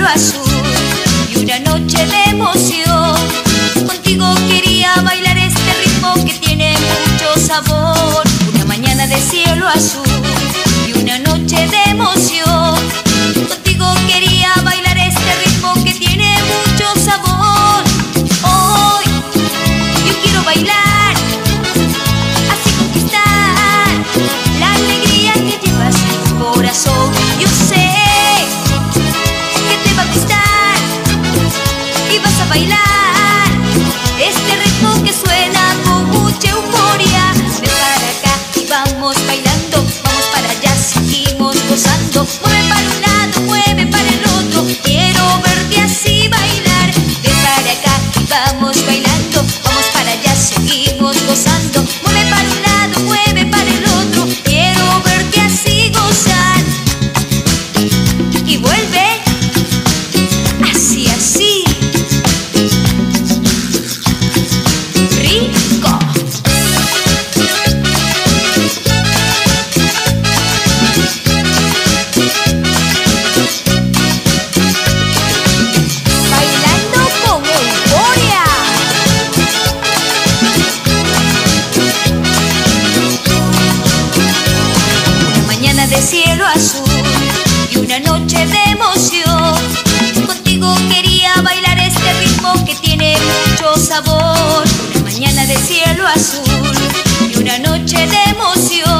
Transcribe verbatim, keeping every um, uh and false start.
azul y una noche de emoción. Contigo quería bailar este ritmo que tiene mucho sabor. Una mañana de cielo azul y una noche de emoción. Contigo quería bailar este ritmo que tiene mucho sabor. Hoy yo quiero bailar, así conquistar la alegría que llevas en tu corazón. Yo sé que te va a gustar y vas a bailar este ritmo que suena con mucha euforia. Ven para acá y vamos bailando, vamos para allá, seguimos gozando. Mueve para un lado, mueve para el otro, quiero verte así bailar. Ven para acá y vamos bailando, vamos para allá, seguimos gozando. Mueve para un lado, mueve para el otro, quiero verte así gozar. Y vuelve así, así. Rico. Bailando con euforia. Una mañana de cielo azul y una noche de emoción. Contigo quería bailar este ritmo que tiene mucho sabor. Una mañana de cielo azul y una noche de emoción.